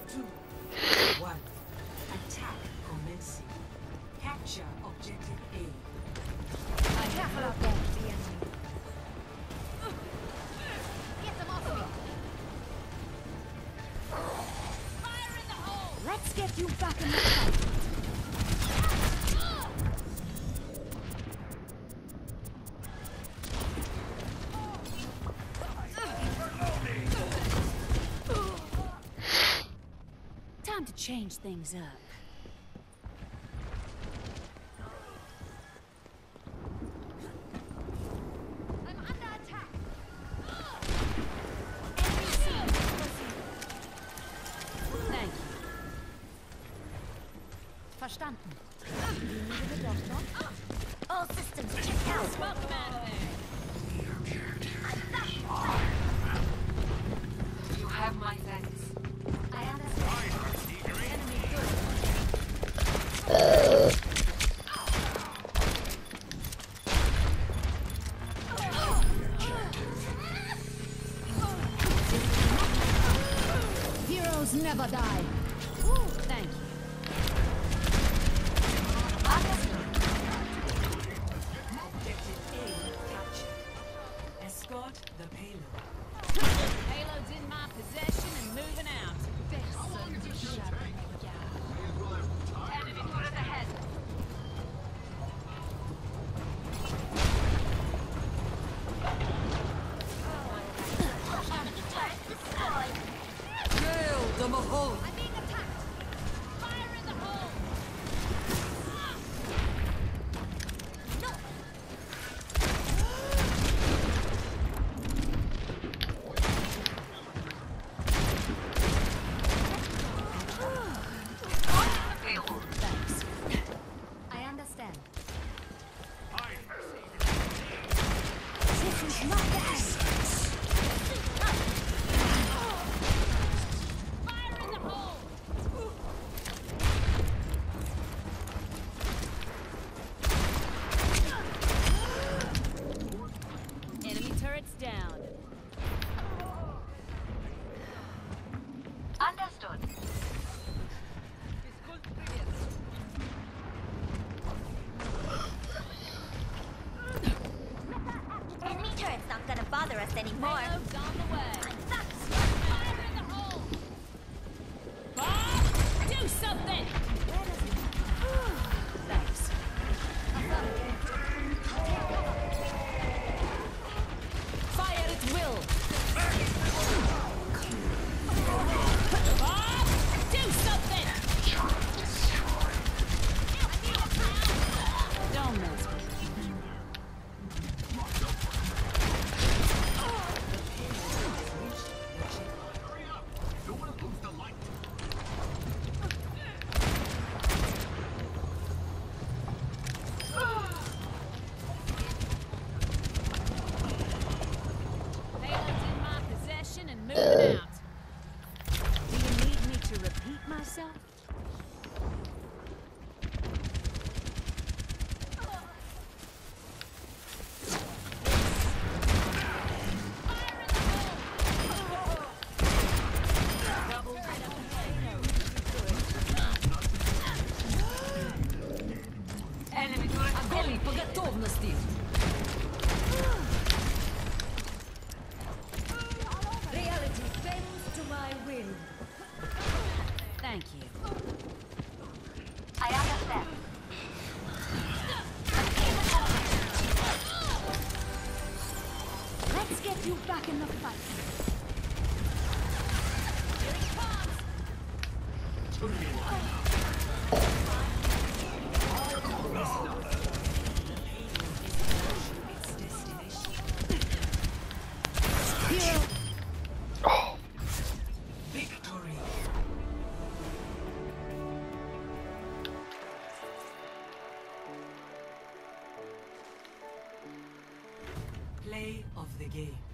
2, 1. Attack commencing. Capture objective A. Careful out there, the enemy. Get them off me. Fire in the hole! Let's get you back in the fight. Time to change things up. I'm under attack. Thank you. Verstanden. All systems check out. Smoke them out of there. You have my thanks. I understand. Enemy good. Heroes never die. Thank you. Objective A captured. Escort the payload. Payload's in my possession and moving out. Enemy turret ahead. Nail the Mahal! I'm being attacked. Fire in the hole. No. Thanks. I understand. This is not the end. Fire in the hole. Enemy turrets down. Understood. Enemy turret's not gonna bother us anymore. Payload's on the way. That's Fire in the hole. Bob, do something. Thanks. Fire at will. Bob, do something. Don't mess with me. Payload's in my possession and moving out. Do you need me to repeat myself? Enemy turret Огонь по готовности! Reality bends to my will. Thank you. I understand. Let's get you back in the fight. Hero. victory. Play of the game.